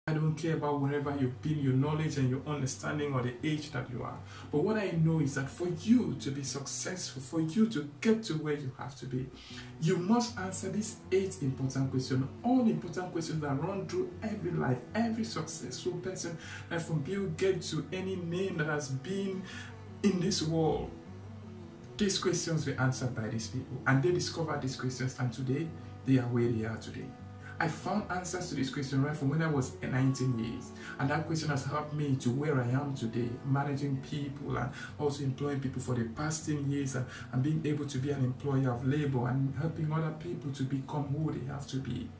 I don't care about wherever you've been, your knowledge and your understanding or the age that you are. But what I know is that for you to be successful, for you to get to where you have to be, you must answer these 8 important questions, all important questions that run through every life, every successful person, like from Bill Gates to any name that has been in this world. These questions were answered by these people, and they discovered these questions, and today they are where they are today. I found answers to this question right from when I was 19 years, and that question has helped me to where I am today, managing people and also employing people for the past 10 years, and being able to be an employer of labor and helping other people to become who they have to be.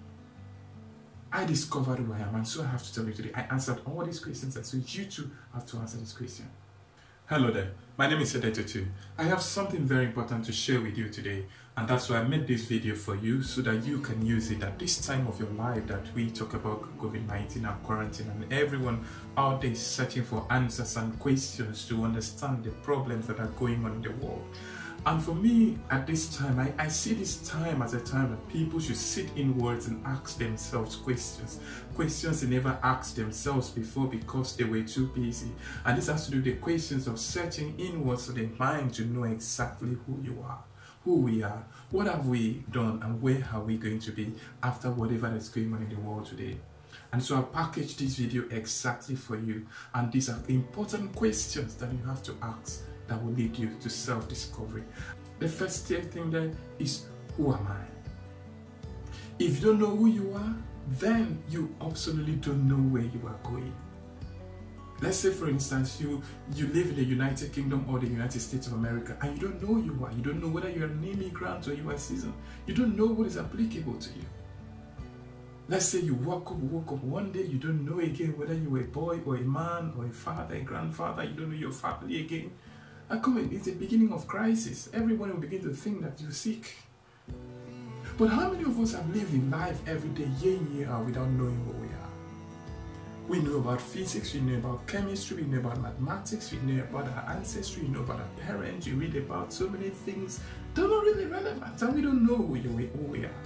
I discovered who I am, and so I have to tell you today, I answered all these questions, and so you too have to answer this question. Hello there, my name is Sedetutu. I have something very important to share with you today, and that's why I made this video for you, so that you can use it at this time of your life that we talk about COVID-19 and quarantine, and everyone out there is searching for answers and questions to understand the problems that are going on in the world. And for me, at this time, I see this time as a time that people should sit inwards and ask themselves questions they never asked themselves before because they were too busy. And this has to do with the questions of searching inwards to the mind to know exactly who you are, who we are, what have we done, and where are we going to be after whatever that's going on in the world today. And so I packaged this video exactly for you, and these are important questions that you have to ask that will lead you to self-discovery. The first thing there is, who am I? If you don't know who you are, then you absolutely don't know where you are going. Let's say, for instance, you live in the United Kingdom or the United States of America, and you don't know who you are. You don't know whether you're an immigrant or you are a citizen. You don't know what is applicable to you. Let's say you woke up one day, you don't know again whether you're a boy or a man or a father, a grandfather. You don't know your family again. It's the beginning of crisis. Everyone will begin to think that you're sick. But how many of us have lived in life every day, year in, year out, without knowing who we are? We know about physics, we know about chemistry, we know about mathematics, we know about our ancestry, we know about our parents, you read about so many things that are not really relevant, and we don't know who we are.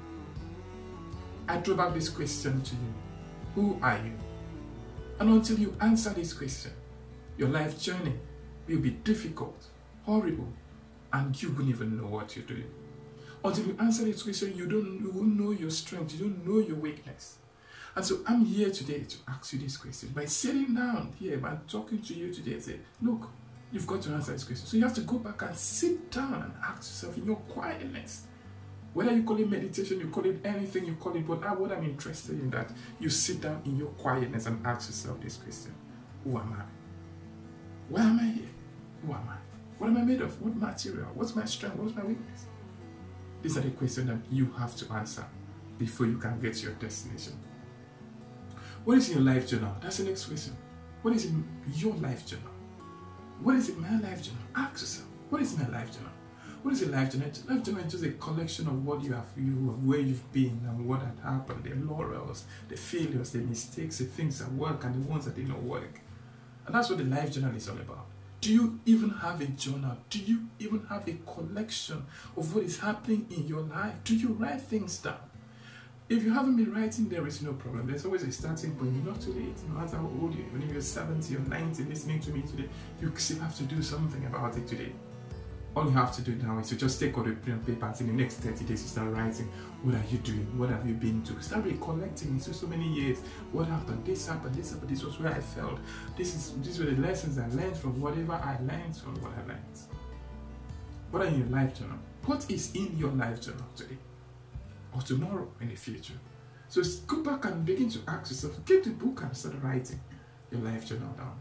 I throw back this question to you. Who are you? And until you answer this question, your life journey will be difficult, horrible, and you won't even know what you're doing. Until you answer this question, you won't know your strength, you don't know your weakness. And so I'm here today to ask you this question. By sitting down here, by talking to you today, say, look, you've got to answer this question. So you have to go back and sit down and ask yourself in your quietness. Whether you call it meditation, you call it anything, you call it, but what I'm interested in that you sit down in your quietness and ask yourself this question. Who am I? Why am I here? Who am I? What am I made of? What material? What's my strength? What's my weakness? These are the questions that you have to answer before you can get to your destination. What is in your life journal? That's the next question. What is in your life journal? What is in my life journal? Ask yourself, what is my life journal? What is a life journal? Life journal is just a collection of what you have, where you've been and what had happened, the laurels, the failures, the mistakes, the things that work and the ones that did not work. And that's what the life journal is all about. Do you even have a journal? Do you even have a collection of what is happening in your life? Do you write things down? If you haven't been writing, there is no problem. There's always a starting point. You're not too late. No matter how old you are, even if you're 70 or 90 listening to me today, you still have to do something about it today. All you have to do now is to just take all the pen and paper and in the next 30 days you start writing. What are you doing? What have you been to? Start recollecting. It's so many years. What happened? This happened. This happened. This was where I felt. These were the lessons I learned from whatever I learned from what I learned. What are in your life journal? What is in your life journal today? Or tomorrow in the future? So go back and begin to ask yourself. Get the book and start writing your life journal down.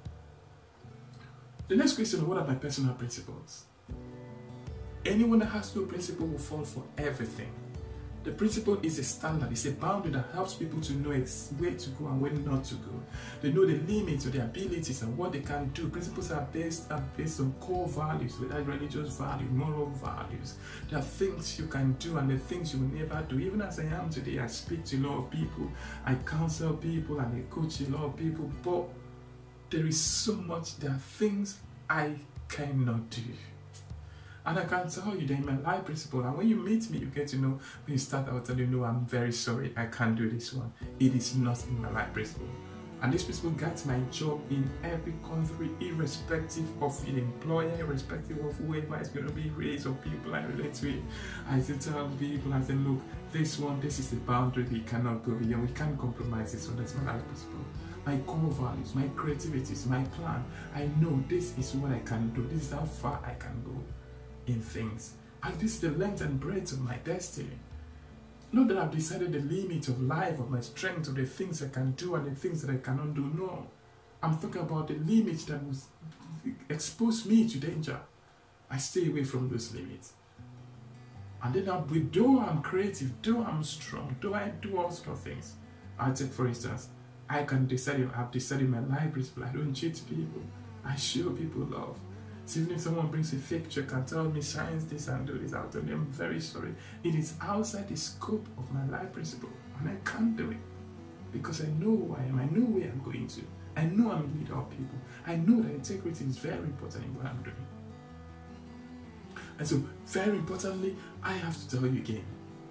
The next question, what are my personal principles? Anyone that has no principle will fall for everything. The principle is a standard, it's a boundary that helps people to know where to go and where not to go. They know the limits of their abilities and what they can do. Principles are based on core values, whether religious values, moral values. There are things you can do and the things you will never do. Even as I am today, I speak to a lot of people, I counsel people and I coach a lot of people, but there is so much, there are things I cannot do. And I can tell you that in my life principle, and when you meet me, you get to know, when you start out and you know, I'm very sorry, I can't do this one. It is not in my life principle. And this principle gets my job in every country, irrespective of the employer, irrespective of whoever is going to be raised or people I relate to it. I say tell people, I say, look, this is the boundary we cannot go beyond. We can't compromise this one. That's my life principle. My core values, my creativities, my plan. I know this is what I can do. This is how far I can go in things. And this is the length and breadth of my destiny. Not that I've decided the limit of life, of my strength, of the things I can do and the things that I cannot do. No. I'm talking about the limits that will expose me to danger. I stay away from those limits. And then though I'm creative, though I'm strong, though I do all sorts of things. I'll take, for instance, I've decided my life principle. I don't cheat people. I show people love. So even if someone brings a fake check and tells me sign this and do this, I'll tell them, I'm very sorry. It is outside the scope of my life principle, and I can't do it because I know who I am. I know where I'm going to. I know I'm a leader of people. I know that integrity is very important in what I'm doing. And so, very importantly, I have to tell you again,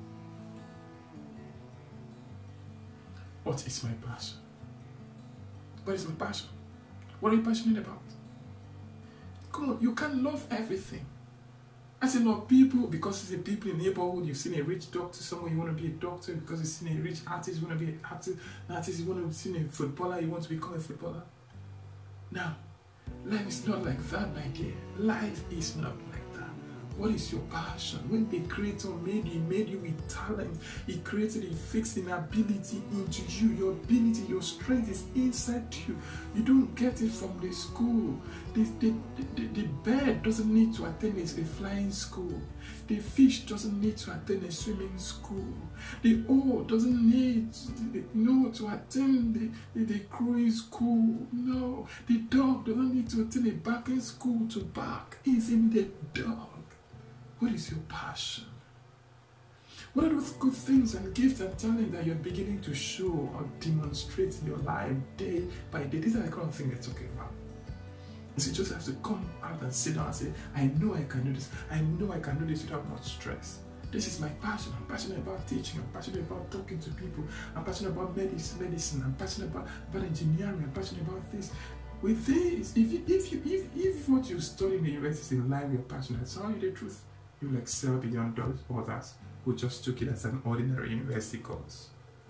what is my passion? What is my passion? What are you passionate about? Come on, you can't love everything. I say, no, people, because it's a people in the neighborhood, you've seen a rich doctor somewhere, you want to be a doctor. Because you've seen a rich artist, you want to be an artist, you want to see a footballer, you want to become a footballer. Now, life is not like that, my dear. Life is not like that. What is your passion? When the Creator made you with talent. He created, He fixed an ability into you. Your ability, your strength is inside you. You don't get it from the school. The bird doesn't need to attend a flying school. The fish doesn't need to attend a swimming school. The owl doesn't need to attend the crowing school. No. The dog doesn't need to attend a barking school to bark. It's in the dog. What is your passion? What are those good things and gifts and talent that you're beginning to show or demonstrate in your life day by day? These are the kind of things we're talking about. So you just have to come out and sit down and say, I know I can do this. I know I can do this without much stress. This is my passion. I'm passionate about teaching. I'm passionate about talking to people. I'm passionate about medicine. I'm passionate about engineering. I'm passionate about this. With this, if what you study in the university is in line with your passion, I tell you the truth, you'll excel beyond those others who just took it as an ordinary university course.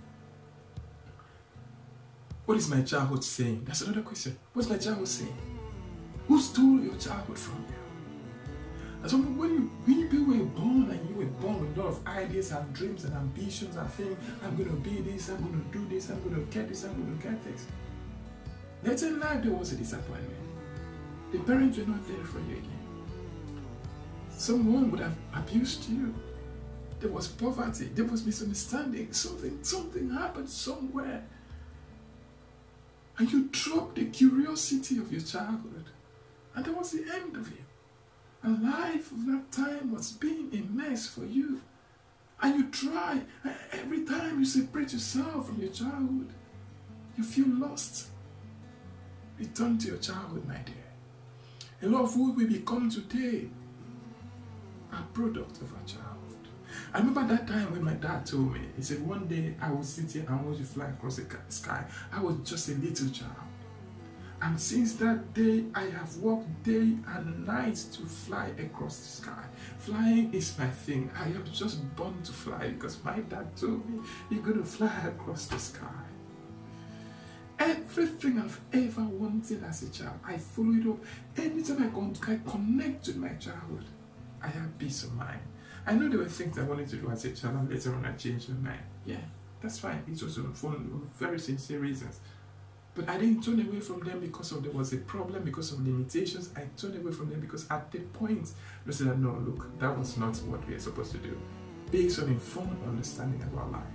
What is my childhood saying? That's another question. What's my childhood saying? Who stole your childhood from you? And so when you were born and you were born with a lot of ideas and dreams and ambitions and things, I'm going to be this, I'm going to do this, I'm going to get this, I'm going to get this. Later in life, there was a disappointment. The parents were not there for you again. Someone would have abused you. There was poverty. There was misunderstanding. Something happened somewhere. And you dropped the curiosity of your childhood. And that was the end of it. And life of that time was being a mess for you. And you try. Every time you separate yourself from your childhood, you feel lost. Return to your childhood, my dear. A lot of who we become today are product of our childhood. I remember that time when my dad told me, he said, one day I will sit here and I want you to fly across the sky. I was just a little child. And since that day, I have worked day and night to fly across the sky. Flying is my thing. I am just born to fly because my dad told me, you're going to fly across the sky. Everything I've ever wanted as a child, I follow it up. Anytime I connect to my childhood, I have peace of mind. I know there were things I wanted to do as a child, and later on I changed my mind. Yeah, that's fine. It was for very sincere reasons. But I didn't turn away from them because there was a problem, because of limitations. I turned away from them because at the point, I said, no, look, that was not what we are supposed to do. Based on informed understanding about life.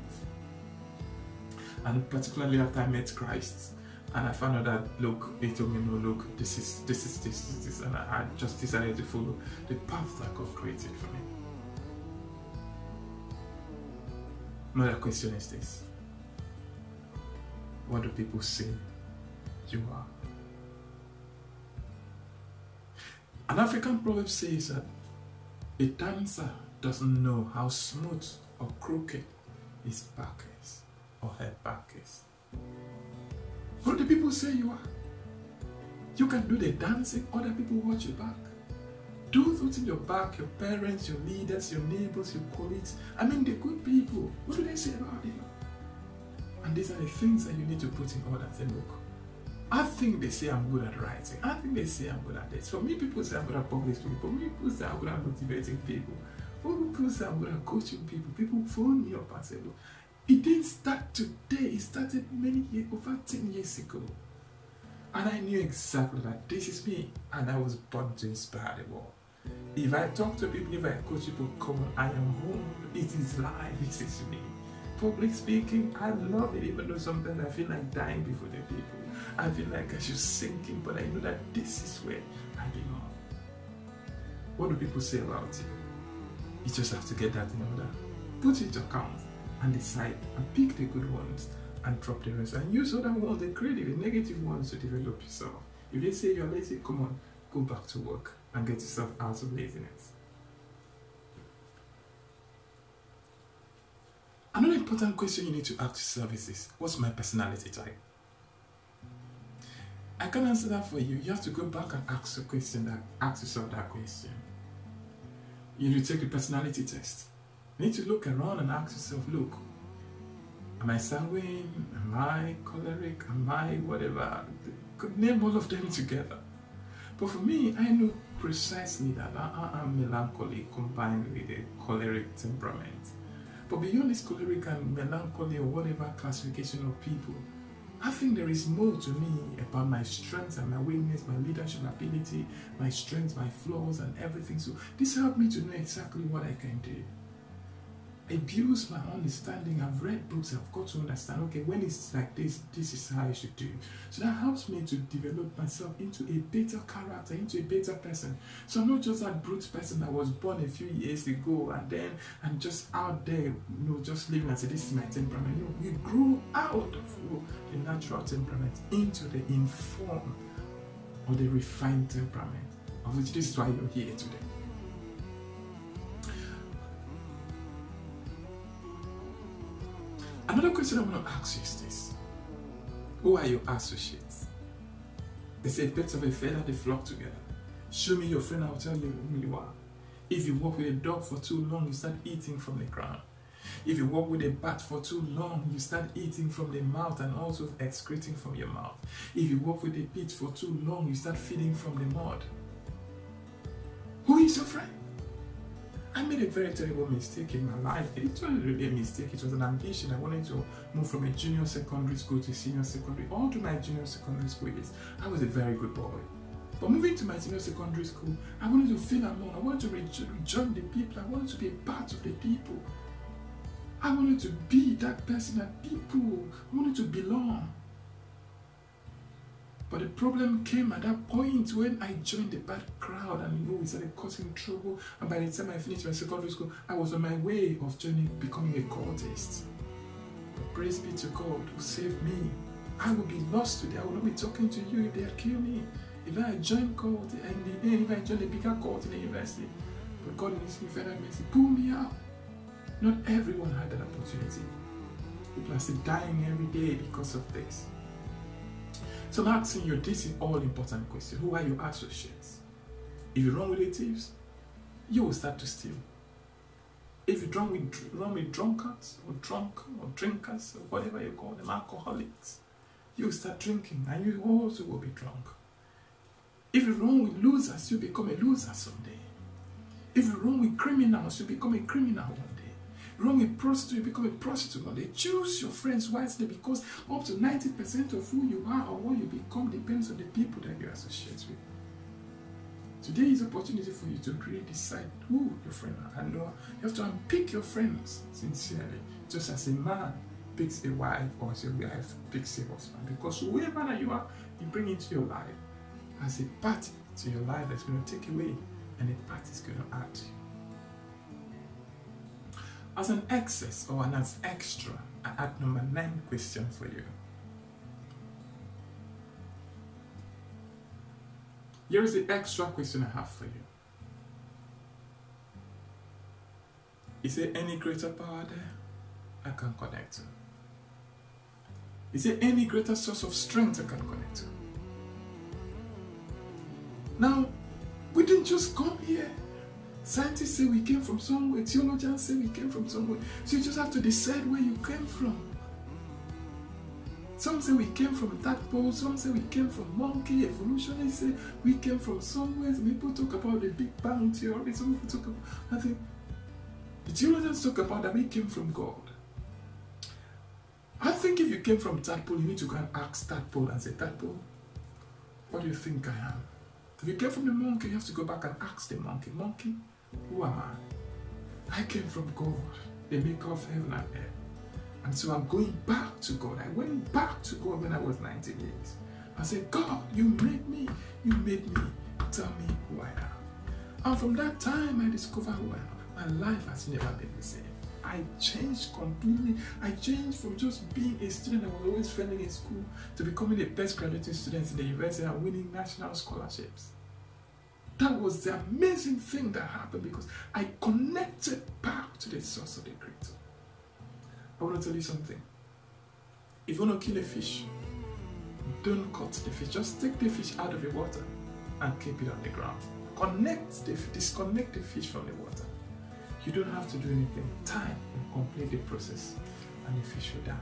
And particularly after I met Christ, and I found out that, look, he told me, no, look, this is, and I just decided to follow the path that God created for me. Another question is this: what do people say you are? An African proverb says that A dancer doesn't know how smooth or crooked his back is or her back is. What do people say you are? You can do the dancing, other people watch your back. Those what's in your back, your parents, your leaders, your neighbors, your colleagues, I mean the good people, what do they say about you? And these are the things that you need to put in order and say, look, I think they say I'm good at writing. I think they say I'm good at this. For me, people say I'm good at public speaking. For me, people say I'm good at motivating people. For me, people say I'm good at coaching people. People phone me up and say, look, it didn't start today. It started many years, over 10 years ago. And I knew exactly that this is me. And I was born to inspire the world. If I talk to people, if I coach people, come on, I am home. It is life. It is me. Public speaking, I love it, even though sometimes I feel like dying before the people. I feel like I should sink in, but I know that this is where I belong. What do people say about you? You just have to get that in order. Put it to account and decide and pick the good ones and drop the rest. And use other ones, the creative, the negative ones to develop yourself. If they say you're lazy, come on, go back to work and get yourself out of laziness. Another important question you need to ask yourself is this: what's my personality type? I can't answer that for you. You have to go back and ask yourself that question. You need to take the personality test. You need to look around and ask yourself, look, am I sanguine? Am I choleric? Am I whatever? Could name all of them together. But for me, I know precisely that I am melancholy combined with a choleric temperament. But beyond this choleric and melancholy or whatever classification of people, I think there is more to me about my strengths and my weakness, my leadership ability, my strengths, my flaws and everything. So this helped me to know exactly what I can do. It builds my understanding. I've read books, I've got to understand, okay, when it's like this, this is how I should do. So that helps me to develop myself into a better character, into a better person. So I'm not just that brute person that was born a few years ago and then I'm just out there, just living and say, this is my temperament. No, you grow out of the natural temperament into the informed or the refined temperament, of which this is why you're here today. Another question I want to ask you is this: who are your associates? They say birds of a feather, they flock together. Show me your friend, I'll tell you who you are. If you walk with a dog for too long, you start eating from the ground. If you walk with a bat for too long, you start eating from the mouth and also excreting from your mouth. If you walk with a pit for too long, you start feeding from the mud. Who is your friend? I made a very terrible mistake in my life. It wasn't really a mistake, it was an ambition. I wanted to move from a junior secondary school to senior secondary. All through my junior secondary school years, I was a very good boy. But moving to my senior secondary school, I wanted to feel alone. I wanted to rejoin the people. I wanted to be a part of the people. I wanted to be that person that people wanted to belong. But the problem came at that point when I joined the bad crowd and we started causing trouble. And by the time I finished my secondary school, I was on my way of becoming a cultist. But praise be to God who saved me. I would be lost today. I would not be talking to you if they had killed me. If I had joined cult and if I joined a bigger cult in the university. But God in His infinite mercy pulled me out. Not everyone had that opportunity. People are still dying every day because of this. So I'm asking you this all important question: who are your associates? If you run with relatives, you will start to steal. If you run with drunkards or drinkers or whatever you call them, alcoholics, you will start drinking and you also will be drunk. If you run with losers, you become a loser someday. If you run with criminals, you become a criminal one day. Wrong with prostitute, you become a prostitute. Now they choose your friends wisely, because up to 90% of who you are or what you become depends on the people that you associate with. Today is an opportunity for you to really decide who your friends are. And you have to unpick your friends sincerely, just as a man picks a wife or as a wife picks a husband. Because whoever that you are, you bring into your life as a part to your life that's going to take away, and a part is going to add to you. As an excess or as extra, I add number 9 question for you. Here is the extra question I have for you. Is there any greater power there I can connect to? Is there any greater source of strength I can connect to? Now, we didn't just come here. Scientists say we came from somewhere. Theologians say we came from somewhere. So you just have to decide where you came from. Some say we came from tadpole. Some say we came from monkey. Evolutionists say we came from somewhere. Some people talk about the Big Bang theory. Some people talk about nothing. The theologians talk about that we came from God. I think if you came from tadpole, you need to go and ask tadpole and say, tadpole, what do you think I am? If you came from the monkey, you have to go back and ask the monkey, monkey, who am I? I came from God, the maker of heaven and earth. And so I'm going back to God. I went back to God when I was 19 years. I said, God, you made me. You made me. Tell me who I am. And from that time, I discovered who I am. My life has never been the same. I changed completely. I changed from just being a student that was always failing in school to becoming the best graduating student in the university and winning national scholarships. That was the amazing thing that happened because I connected back to the source of the Creator. I want to tell you something. If you want to kill a fish, don't cut the fish. Just take the fish out of the water and keep it on the ground. Disconnect the fish from the water. You don't have to do anything. Time will complete the process and the fish will die.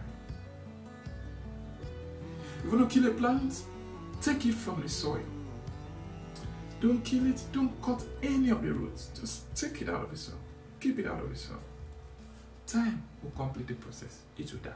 If you want to kill a plant, take it from the soil. Don't kill it. Don't cut any of the roots. Just take it out of the soil. Keep it out of the soil. Time will complete the process. It will die.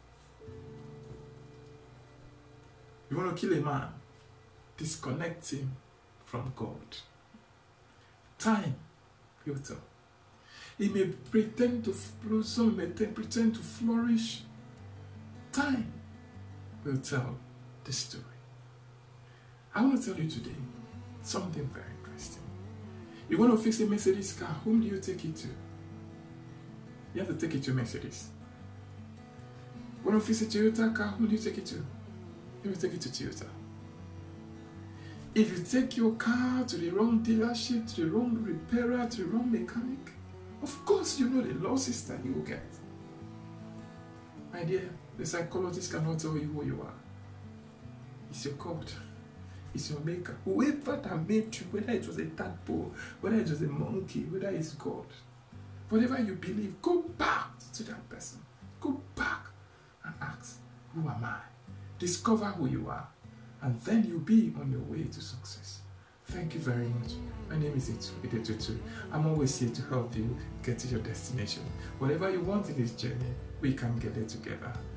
You want to kill a man, disconnect him from God. Time will tell. He may pretend to blossom, may pretend to flourish. Time will tell the story. I want to tell you today something very interesting. You want to fix a Mercedes car, whom do you take it to? You have to take it to Mercedes. You want to fix a Toyota car, whom do you take it to? You have to take it to Toyota. If you take your car to the wrong dealership, to the wrong repairer, to the wrong mechanic, of course you know the losses that you will get. My dear, the psychologist cannot tell you who you are. It's your God. It's your maker. Whoever that made you, whether it was a tadpole, whether it was a monkey, whether it's God, whatever you believe, go back to that person. Go back and ask, who am I? Discover who you are. And then you'll be on your way to success. Thank you very much. My name is Itutu. I'm always here to help you get to your destination. Whatever you want in this journey, we can get there together.